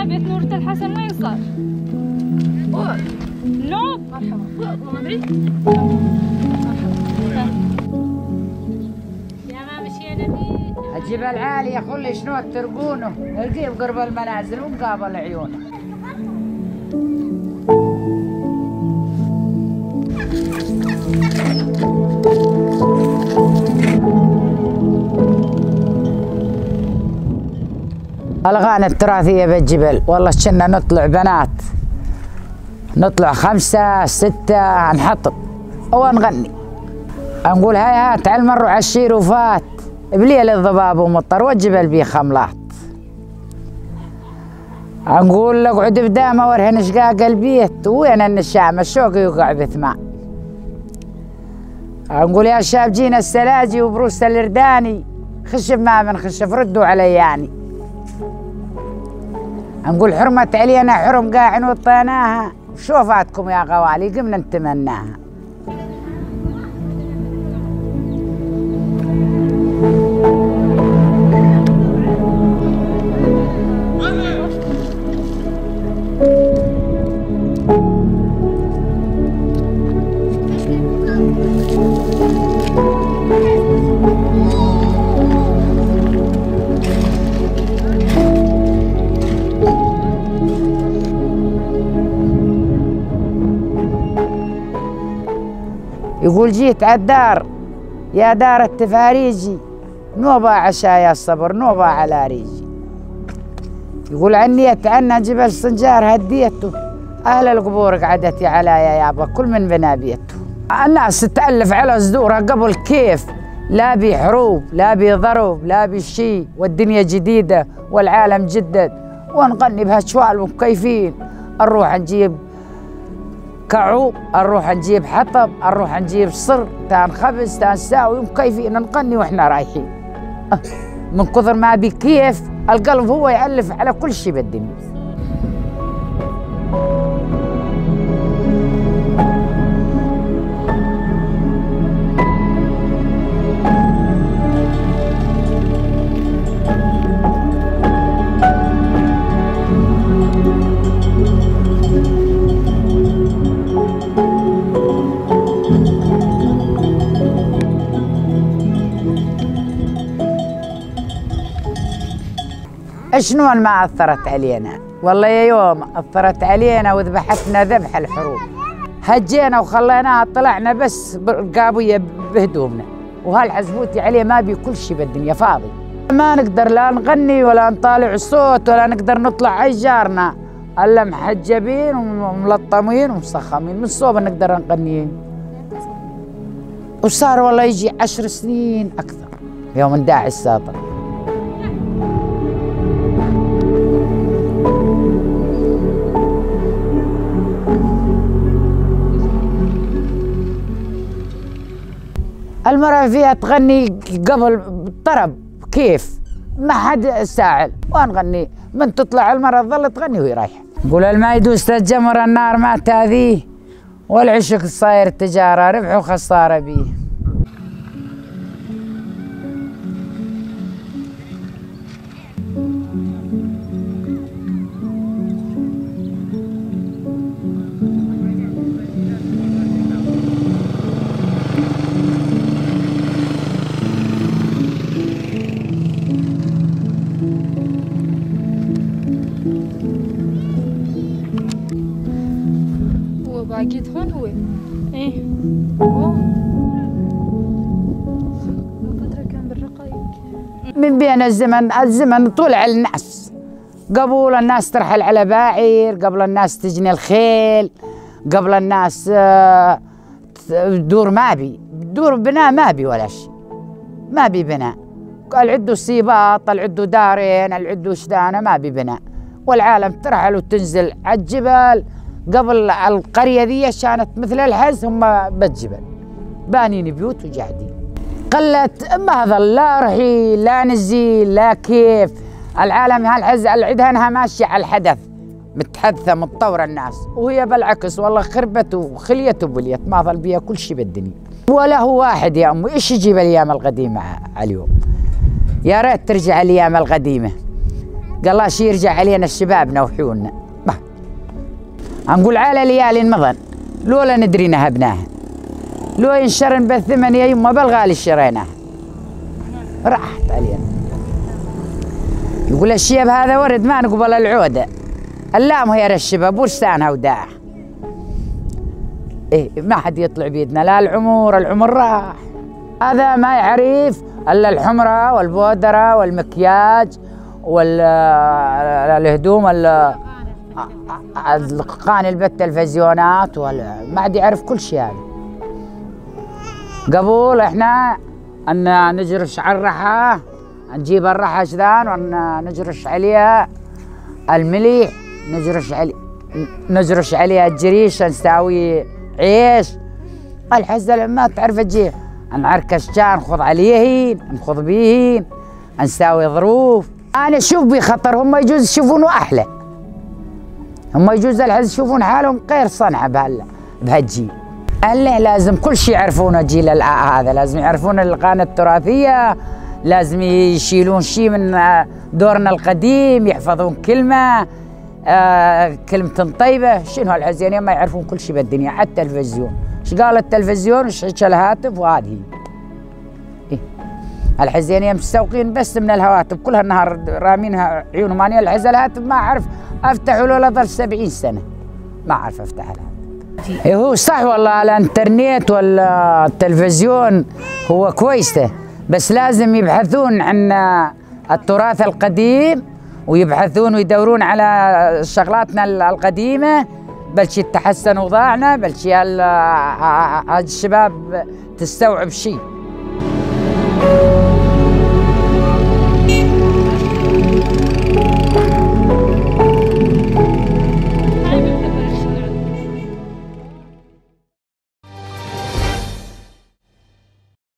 هنا بيت نورة الحسن وين صار؟ نوب مرحبا يا ما مشينا بيه الجبل عالي يا خلي شنو ترقونه نلقيه بقرب المنازل ومقابل عيونه. الأغاني التراثية بالجبل والله كنا نطلع بنات نطلع 5 6 نحطب ونغني نقول هاي هات على المر وعشير وفات بليل الضباب ومطر والجبل بيه خملات. نقول اقعد بدامه ورهن شقاق البيت وين النشام الشوق يوقع بثمان. نقول يا شاب جينا السلاجي وبروس الارداني خشب ما من خشب ردوا علياني. نقول حرمت علينا حرم قاعن وطيناها شوفاتكم يا غوالي قمنا نتمناها. يقول جيت عالدار يا دار التفاريجي نوبة عشايا الصبر نوبة على ريجي. يقول عنيت عنا جبل سنجار هديته أهل القبور قعدتي عليا يابا كل من بنا بيته. الناس تتألف على صدورها قبل كيف لا بي حروب لا بي ضرب لا بي شي والدنيا جديدة والعالم جدد ونغني بهالشوال ومكيفين. نروح نجيب كعوب نروح نجيب حطب نروح نجيب صر تان خبز تان ساوي مكيفين نغني واحنا رايحين. من كثر ما بكيف القلب هو يألف على كل شيء بالدنيا. شنو ما أثرت علينا والله يا يوم أثرت علينا وذبحتنا ذبح الحروب. هجينا وخليناها طلعنا بس رقابية بهدومنا وهالحزبوتي عليه ما بي كل شيء بالدنيا فاضي. ما نقدر لا نغني ولا نطالع الصوت ولا نقدر نطلع أي جارنا إلا محجبين وملطمين ومسخمين من صوب نقدر نغني. وصار والله يجي 10 سنين أكثر يوم نداعي الساطر. المرأة فيها تغني قبل الطرب كيف ما حد ساعل ونغني من تطلع المرأة تظل تغني وهي رايحة. نقول الماء يدوس الجمر النار ما تاذيه والعشق صاير تجارة ربح وخسارة بيه. باقي هون هو ايه هو فترة كان بالرقايق من بين الزمن طول على الناس. قبل الناس ترحل على بعير قبل الناس تجني الخيل قبل الناس دور ما بي دور بناء ما بي ولا شيء ما بي بناء. قال عدوا سيباط العدوا دارين العدوا شدانة ما بي بناء والعالم ترحل وتنزل على الجبل. قبل القرية ذي كانت مثل الحز هم بالجبل بانين بيوت وجاهدين. قلت ما ظل لا رحيل لا نزيل لا كيف العالم هالحز العدهنها ماشية على الحدث متحدثة متطورة الناس وهي بالعكس والله خربت وخليت وبليت ما ظل بيها كل شيء بالدنيا. ولا هو واحد يا أمي إيش يجيب الأيام القديمة على اليوم. يا ريت ترجع الأيام القديمة قال الله شي يرجع علينا الشباب نوحونا. نقول على ليالي مضن لولا ندري نهبناها، لو ينشرن بالثمن يا يما بالغالي شريناها راحت علينا. يقول الشيب هذا ورد ما نقبل العودة، اللام هي الشباب ورسانها وداع. إيه ما حد يطلع بيدنا لا العمر راح. هذا ما يعرف الا الحمرة والبودرة والمكياج والهدوم القاني بالتلفزيونات ما عاد يعرف كل شيء. هذا قبل احنا ان نجرش على الرحى، نجيب الرحى شذان ونجرش عليها المليح، نجرش عليها الجريش، نساوي عيش. الحزة ما تعرف تجيب نعركش جان نخض عليهن نخض بيهن نساوي ظروف. انا اشوف بخطر، هم يجوز يشوفونه احلى، هم يجوز الحز يشوفون حالهم غير صنعه بهالجيل. هلا لازم كل شيء يعرفونه الجيل هذا، لازم يعرفون القانة التراثية، لازم يشيلون شيء من دورنا القديم، يحفظون كلمة كلمة طيبة. شنو هالحزينية ما يعرفون كل شيء بالدنيا، حتى التلفزيون. ايش قال التلفزيون وايش حكى الهاتف وهذه إيه؟ الحزينية مستوقين بس من الهواتف، كل هالنهار رامينها عيونهم. اني الحز الهاتف ما اعرف افتحه له ظل 70 سنة ما اعرف افتح الهاتف. إيه هو صح والله، الانترنت ولا التلفزيون هو كويسة، بس لازم يبحثون عن التراث القديم ويبحثون ويدورون على شغلاتنا القديمة، بلشي تحسن وضاعنا، بلشي الشباب تستوعب شيء.